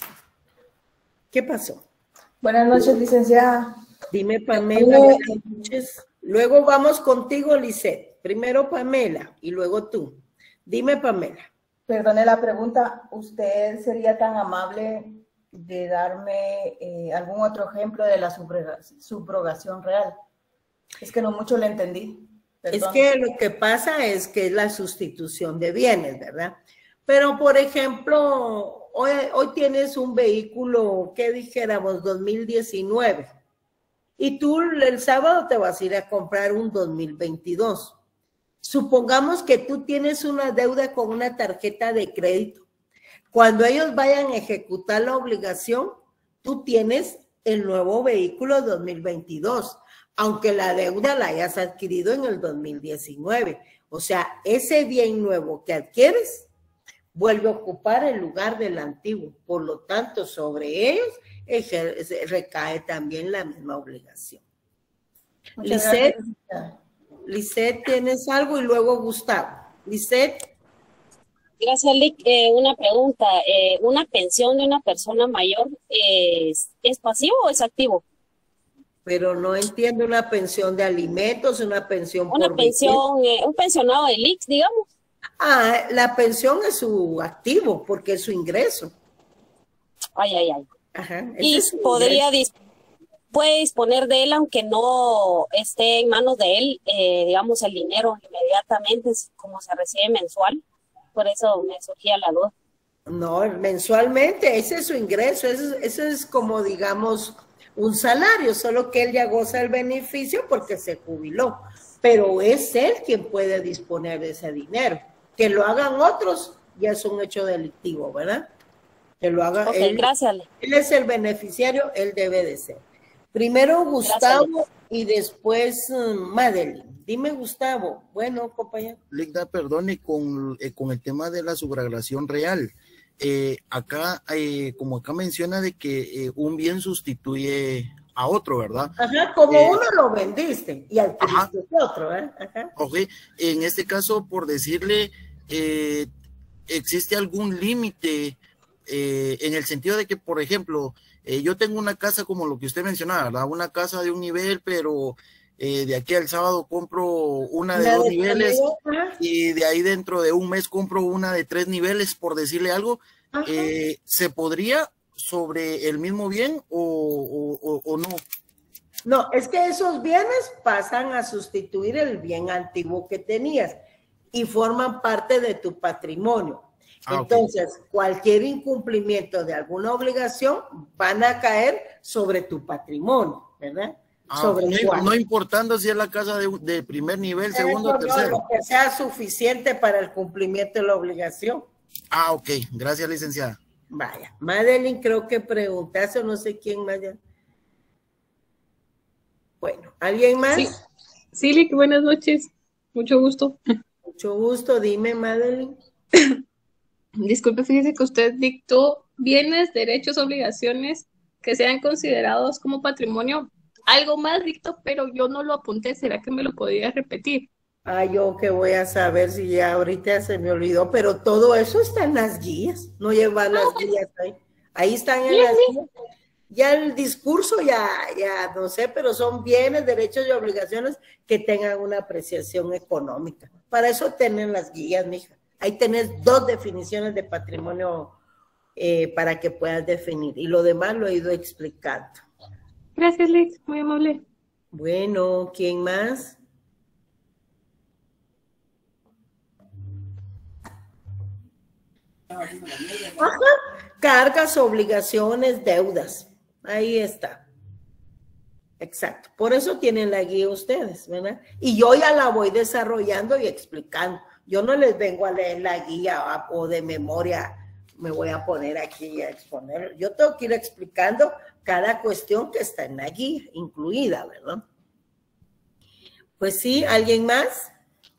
¿Qué pasó? Buenas noches, licenciada. Dime, Pamela, buenas noches. Luego vamos contigo, Lisette. Primero Pamela y luego tú. Dime, Pamela. Perdone la pregunta. ¿Usted sería tan amable de darme eh, algún otro ejemplo de la subrogación real? Es que no mucho le entendí. Perdón. Es que lo que pasa es que es la sustitución de bienes, ¿verdad? Pero, por ejemplo... Hoy, hoy tienes un vehículo, ¿qué dijéramos? dos mil diecinueve. Y tú el sábado te vas a ir a comprar un dos mil veintidós. Supongamos que tú tienes una deuda con una tarjeta de crédito. Cuando ellos vayan a ejecutar la obligación, tú tienes el nuevo vehículo dos mil veintidós, aunque la deuda la hayas adquirido en el dos mil diecinueve. O sea, ese bien nuevo que adquieres vuelve a ocupar el lugar del antiguo. Por lo tanto, sobre ellos recae también la misma obligación. Lisette, Lisette, ¿tienes algo? Y luego Gustavo. Lisette. Gracias, Lic. Eh, una pregunta. Eh, ¿Una pensión de una persona mayor es, es pasivo o es activo? Pero no entiendo, una pensión de alimentos, una pensión Una por pensión, eh, un pensionado de L I C, digamos. Ah, la pensión es su activo, porque es su ingreso. Ay, ay, ay. Ajá, y es podría dis puede disponer de él, aunque no esté en manos de él, eh, digamos, el dinero inmediatamente, como se recibe mensual. Por eso me surgía la duda. No, mensualmente, ese es su ingreso, eso, eso es como, digamos, un salario, solo que él ya goza el beneficio porque se jubiló, pero es él quien puede disponer de ese dinero. Que lo hagan otros ya es un hecho delictivo, ¿verdad? Que lo haga Ok, él. gracias. Él es el beneficiario, él debe de ser. Primero Gustavo Gracias. y después uh, Madeline. Dime, Gustavo. Bueno, compañero. Ligda, perdone, con, eh, con el tema de la subroglación real. Eh, acá, eh, como acá menciona de que eh, un bien sustituye a otro, ¿verdad? Ajá, como Eh, uno lo vendiste y adquiriste otro, ¿eh? Ajá. Ok, en este caso, por decirle, eh, ¿existe algún límite eh, en el sentido de que, por ejemplo, eh, yo tengo una casa como lo que usted mencionaba, ¿verdad? Una casa de un nivel, pero eh, de aquí al sábado compro una de La dos de niveles nivel, ajá. y de ahí dentro de un mes compro una de tres niveles, por decirle algo, eh, ¿se podría sobre el mismo bien o, o, o, o no? No, es que esos bienes pasan a sustituir el bien antiguo que tenías y forman parte de tu patrimonio. Ah, Entonces, okay. Cualquier incumplimiento de alguna obligación van a caer sobre tu patrimonio, ¿verdad? Ah, sobre no, no importando si es la casa de, de primer nivel, segundo o no, tercero. Lo que sea suficiente para el cumplimiento de la obligación. Ah, ok. Gracias, licenciada. Vaya. Madeline, creo que preguntaste o no sé quién más ya. Bueno, ¿alguien más? Sí, sí, Lick, buenas noches. Mucho gusto. Mucho gusto. Dime, Madeline. Disculpe, fíjese que usted dictó bienes, derechos, obligaciones que sean considerados como patrimonio. Algo más dictó, pero yo no lo apunté. ¿Será que me lo podría repetir? Ah, yo que voy a saber si ya ahorita se me olvidó, pero todo eso está en las guías. No llevan las guías ahí. Ahí están en las guías. Ya el discurso ya, ya no sé, pero son bienes, derechos y obligaciones que tengan una apreciación económica. Para eso tienen las guías, mija. Ahí tenés dos definiciones de patrimonio eh, para que puedas definir. Y lo demás lo he ido explicando. Gracias, Lick. Muy amable. Bueno, ¿quién más? Ajá. Cargas, obligaciones, deudas. Ahí está. Exacto. Por eso tienen la guía ustedes, ¿verdad? Y yo ya la voy desarrollando y explicando. Yo no les vengo a leer la guía o de memoria me voy a poner aquí a exponer. Yo tengo que ir explicando cada cuestión que está en la guía, incluida, ¿verdad? Pues sí, ¿alguien más?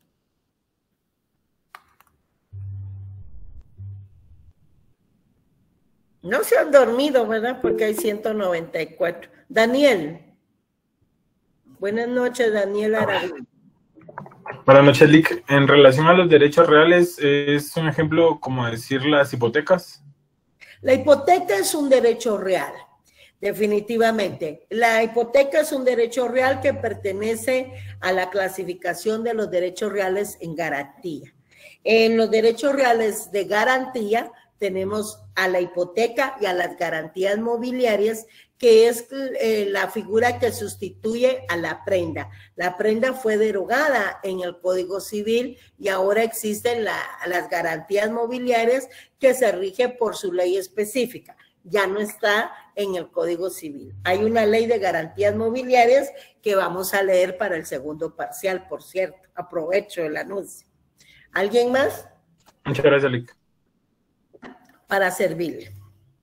No se han dormido, ¿verdad? Porque hay ciento noventa y cuatro. Daniel. Buenas noches, Daniel Aragón. Buenas noches, Lick. En relación a los derechos reales, ¿es un ejemplo como decir las hipotecas? La hipoteca es un derecho real, definitivamente. La hipoteca es un derecho real que pertenece a la clasificación de los derechos reales en garantía. En los derechos reales de garantía tenemos a la hipoteca y a las garantías mobiliarias, que es eh, la figura que sustituye a la prenda. La prenda fue derogada en el Código Civil y ahora existen la, las garantías mobiliarias que se rigen por su ley específica. Ya no está en el Código Civil. Hay una ley de garantías mobiliarias que vamos a leer para el segundo parcial, por cierto. Aprovecho el anuncio. ¿Alguien más? Muchas gracias, Lick. Para servirle.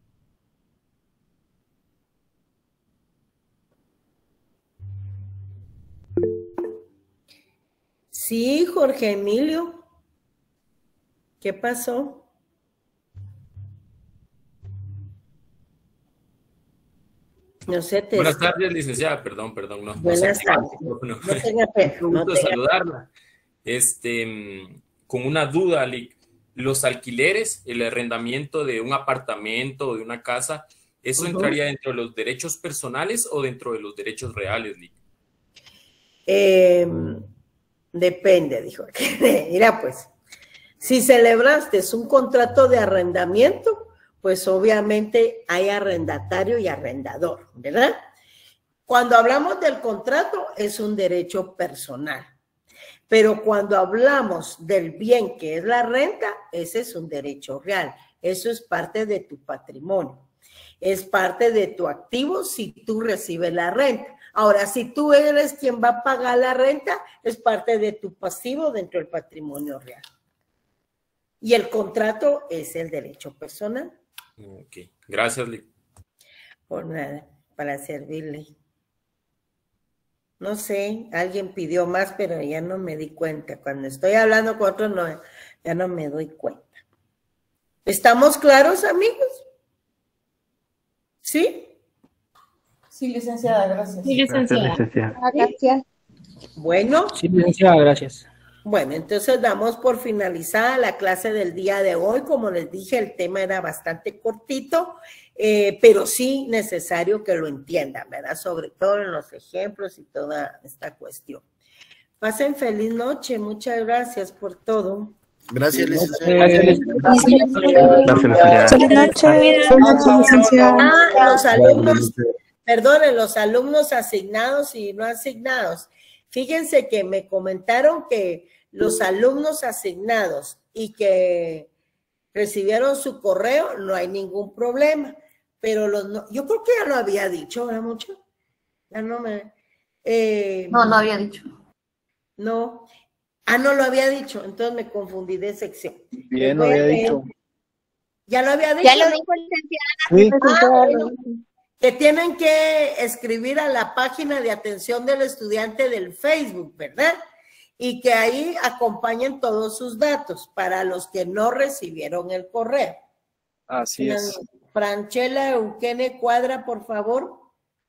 Sí, Jorge Emilio. ¿Qué pasó? No sé, te Buenas tardes, licenciada. Perdón, perdón. No, Buenas no tardes. No, no. No tenga pena. Un No gusto tenga saludarla. Este, con una duda, Lick. Los alquileres, el arrendamiento de un apartamento o de una casa, ¿eso Uh-huh. entraría dentro de los derechos personales o dentro de los derechos reales, Lick? Eh, depende, dijo. Mira, pues, si celebraste un contrato de arrendamiento, pues obviamente hay arrendatario y arrendador, ¿verdad? Cuando hablamos del contrato, es un derecho personal. Pero cuando hablamos del bien que es la renta, ese es un derecho real. Eso es parte de tu patrimonio. Es parte de tu activo si tú recibes la renta. Ahora, si tú eres quien va a pagar la renta, es parte de tu pasivo dentro del patrimonio real. Y el contrato es el derecho personal. Ok, gracias, Lic. Por nada, para servirle. No sé, alguien pidió más, pero ya no me di cuenta. Cuando estoy hablando con otros, no, ya no me doy cuenta. ¿Estamos claros, amigos? ¿Sí? Sí, licenciada, gracias. Sí, licenciada. Gracias, licenciada. Gracias. Bueno. Sí, licenciada, gracias. Bueno, entonces damos por finalizada la clase del día de hoy. Como les dije, el tema era bastante cortito, eh, pero sí necesario que lo entiendan, ¿verdad? Sobre todo en los ejemplos y toda esta cuestión. Pasen feliz noche. Muchas gracias por todo. Gracias, licenciada. Buenas noches. Ah, los alumnos, perdonen, los alumnos asignados y no asignados. Fíjense que me comentaron que los alumnos asignados y que recibieron su correo, no hay ningún problema. Pero los no, yo creo que ya lo había dicho, ¿verdad, mucho? Ya no me... Eh, No, no había dicho. No. Ah, no lo había dicho, entonces me confundí de sección. Bien, lo había dicho. ¿Ya lo había dicho? Ya lo dijo licenciada. Ah, bueno. Que tienen que escribir a la página de atención del estudiante del Facebook, ¿verdad? Y que ahí acompañen todos sus datos para los que no recibieron el correo. Así es. Franchela Eukene Cuadra, por favor.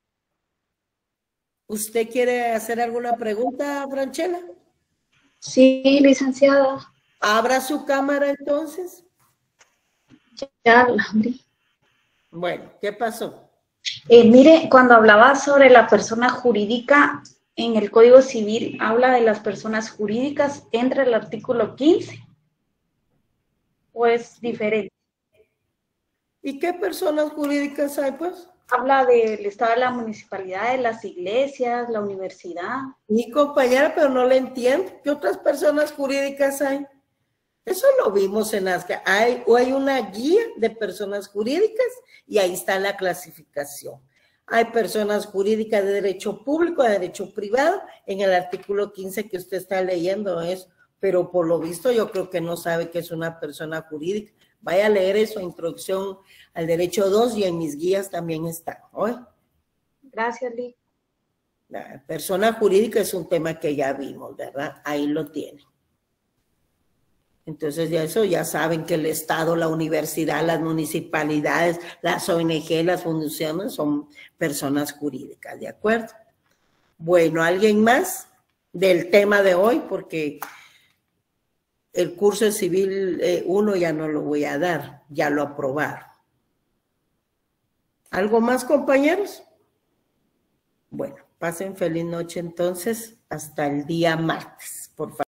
¿Usted quiere hacer alguna pregunta, Franchela? Sí, licenciada. Abra su cámara entonces. Ya la abrí. Bueno, ¿qué pasó? Eh, mire, cuando hablaba sobre la persona jurídica, en el Código Civil habla de las personas jurídicas, ¿entra el artículo quince? ¿O es diferente? ¿Y qué personas jurídicas hay, pues? Habla del estado de la municipalidad, de las iglesias, la universidad. Mi compañera, pero no le entiendo. ¿Qué otras personas jurídicas hay? Eso lo vimos en las que hay, o hay una guía de personas jurídicas y ahí está la clasificación. Hay personas jurídicas de derecho público, de derecho privado, en el artículo quince que usted está leyendo eso, pero por lo visto yo creo que no sabe que es una persona jurídica. Vaya a leer eso, introducción al derecho dos, y en mis guías también está. ¿Oye? Gracias, Lic. La persona jurídica es un tema que ya vimos, ¿verdad? Ahí lo tiene. Entonces ya eso ya saben que el Estado, la universidad, las municipalidades, las O N G, las fundaciones son personas jurídicas, ¿de acuerdo? Bueno, ¿alguien más del tema de hoy? Porque el curso de Civil uno ya no lo voy a dar, ya lo aprobaron. ¿Algo más, compañeros? Bueno, pasen feliz noche entonces, hasta el día martes, por favor.